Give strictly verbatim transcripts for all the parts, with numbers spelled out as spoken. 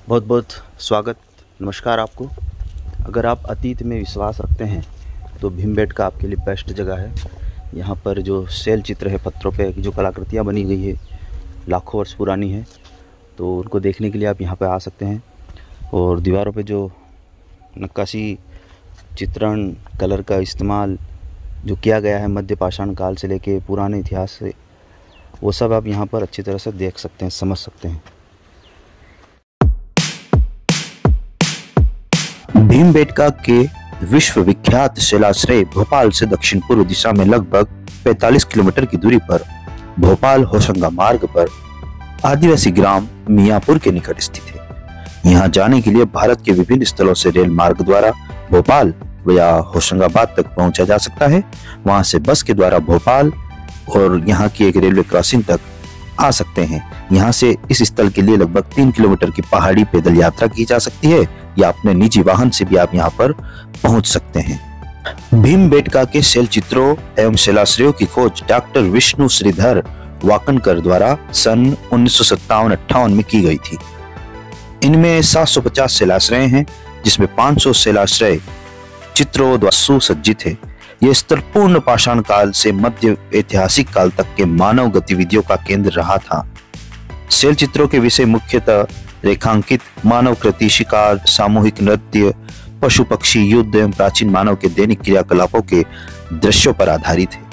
बहुत बहुत स्वागत, नमस्कार आपको। अगर आप अतीत में विश्वास रखते हैं तो भीमबेटका आपके लिए बेस्ट जगह है। यहाँ पर जो शैल चित्र है, पत्थरों पे जो कलाकृतियाँ बनी गई है, लाखों वर्ष पुरानी है, तो उनको देखने के लिए आप यहाँ पर आ सकते हैं। और दीवारों पे जो नक्काशी, चित्रण, कलर का इस्तेमाल जो किया गया है मध्य पाषाण काल से लेके पुराने इतिहास से, वो सब आप यहाँ पर अच्छी तरह से देख सकते हैं, समझ सकते हैं। भीमबेटका के विश्व विख्यात शिलाश्रय भोपाल से दक्षिण पूर्व दिशा में लगभग पैंतालीस किलोमीटर की दूरी पर भोपाल होशंगा मार्ग पर आदिवासी ग्राम मियापुर के निकट स्थित है। यहाँ जाने के लिए भारत के विभिन्न स्थलों से रेल मार्ग द्वारा भोपाल या होशंगाबाद तक पहुंचा जा सकता है। वहां से बस के द्वारा भोपाल और यहाँ की एक रेलवे क्रॉसिंग तक आ सकते हैं। यहाँ से इस स्थल के लिए लगभग तीन किलोमीटर की पहाड़ी पैदल यात्रा की जा सकती है या अपने निजी वाहन से भी आप यहाँ पर पहुंच सकते हैं। भीमबेटका के शैल चित्रों एवं शिलाश्रयों की खोज डॉक्टर विष्णु श्रीधर वाकनकर द्वारा सन उन्नीस सौ सत्तावन अट्ठावन में की गई थी। इनमें सात सौ पचास शिलाश्रय हैं, जिसमें पाँच सौ शिलाश्रय चित्रों द्वारा सुसज्जित है। यह स्थल पूर्ण पाषाण काल से मध्य ऐतिहासिक काल तक के मानव गतिविधियों का केंद्र रहा था। शैल चित्रों के विषय मुख्यतः रेखांकित मानव कृति, शिकार, सामूहिक नृत्य, पशु पक्षी, युद्ध एवं प्राचीन मानव के दैनिक क्रियाकलापों के दृश्यों पर आधारित है।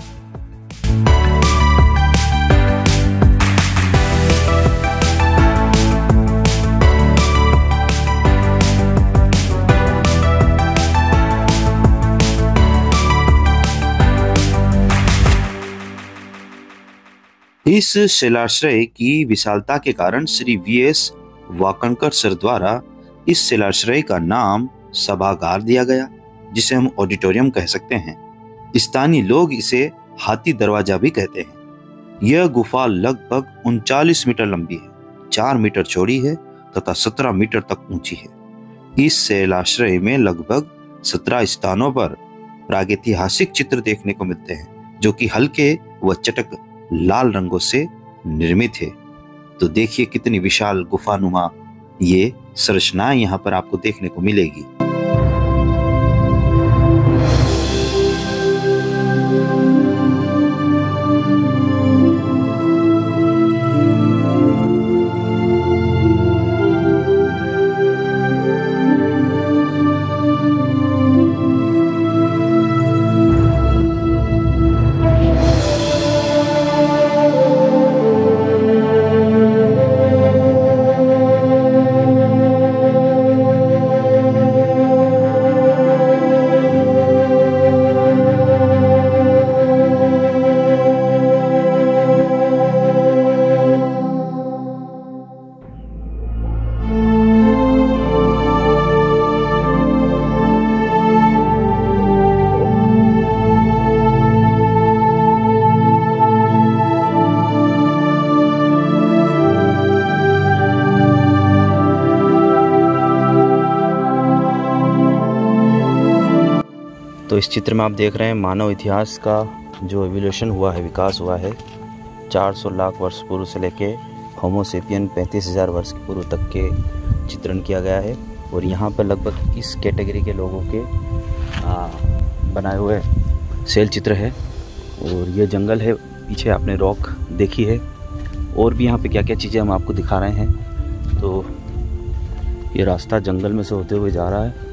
इस शिलाश्रय की विशालता के कारण Shri V S Wakankar sir द्वारा इस शिलाश्रय का नाम सभागार दिया गया, जिसे हम ऑडिटोरियम कह सकते हैं। स्थानीय लोग इसे हाथी दरवाजा भी कहते हैं। यह गुफा लगभग उनचालीस मीटर लंबी है, चार मीटर चौड़ी है तथा सत्रह मीटर तक ऊंची है। इस शिलाश्रय में लगभग सत्रह स्थानों पर प्रागैतिहासिक चित्र देखने को मिलते हैं, जो कि हल्के व चटक लाल रंगों से निर्मित है। तो देखिए कितनी विशाल गुफानुमा ये संरचनाएं यहाँ पर आपको देखने को मिलेगी। तो इस चित्र में आप देख रहे हैं मानव इतिहास का जो एवोल्यूशन हुआ है, विकास हुआ है, चार सौ लाख वर्ष पूर्व से लेके होमोसेपियन पैंतीस हज़ार वर्ष पूर्व तक के चित्रण किया गया है। और यहाँ पर लगभग इस कैटेगरी के लोगों के आ, बनाए हुए शैल चित्र है। और ये जंगल है, पीछे आपने रॉक देखी है, और भी यहाँ पे क्या क्या चीज़ें हम आपको दिखा रहे हैं। तो ये रास्ता जंगल में से होते हुए जा रहा है।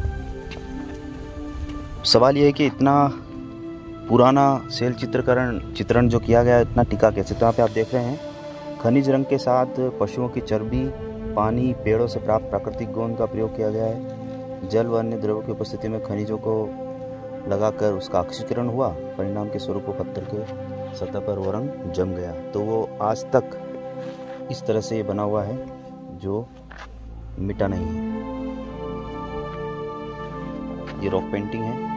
सवाल ये है कि इतना पुराना शैल चित्रकरण चित्रण जो किया गया है, इतना टिका कैसे। तो यहाँ पे आप देख रहे हैं खनिज रंग के साथ पशुओं की चर्बी, पानी, पेड़ों से प्राप्त प्राकृतिक गोंद का प्रयोग किया गया है। जल व अन्य द्रव्यों की उपस्थिति में खनिजों को लगाकर उसका ऑक्सीकरण हुआ, परिणाम के स्वरूप पत्थर के सतह पर वो रंग जम गया। तो वो आज तक इस तरह से ये बना हुआ है, जो मिटा नहीं है। ये रॉक पेंटिंग है।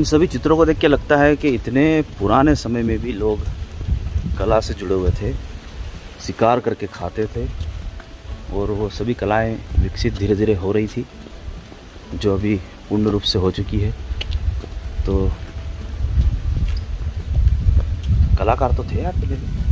इन सभी चित्रों को देख के लगता है कि इतने पुराने समय में भी लोग कला से जुड़े हुए थे, शिकार करके खाते थे और वो सभी कलाएं विकसित धीरे धीरे हो रही थी, जो अभी पूर्ण रूप से हो चुकी है। तो कलाकार तो थे यार पहले।